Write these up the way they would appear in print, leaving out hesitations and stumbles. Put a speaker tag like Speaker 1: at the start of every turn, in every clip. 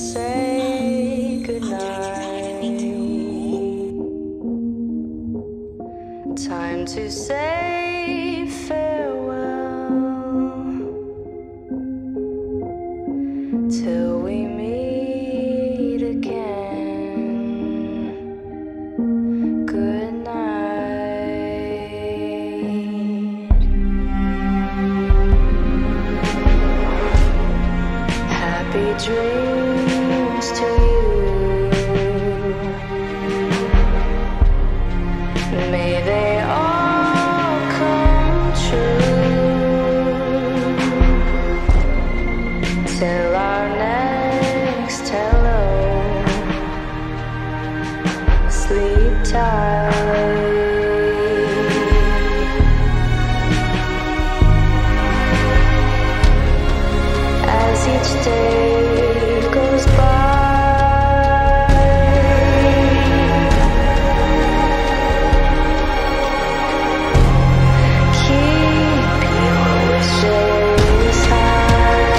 Speaker 1: say goodnight. Time to say farewell till we meet again. Good night. Happy dreams to you. May they all come true. Till our next hello. Sleep tight. As each day goes by, keep your wishes high.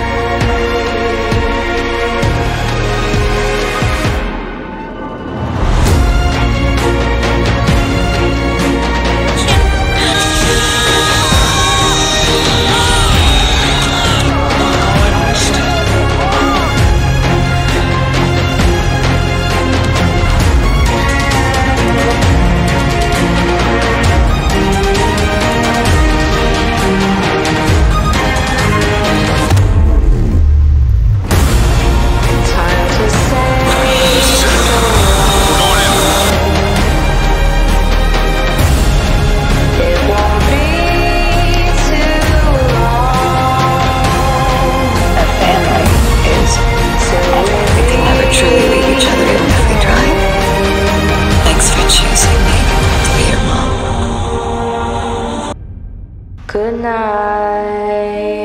Speaker 1: Time to say so long. It won't be too long
Speaker 2: A family is
Speaker 1: till we
Speaker 2: we can never truly leave each other even if we try. Thanks for choosing me to be your mom.
Speaker 1: Good night.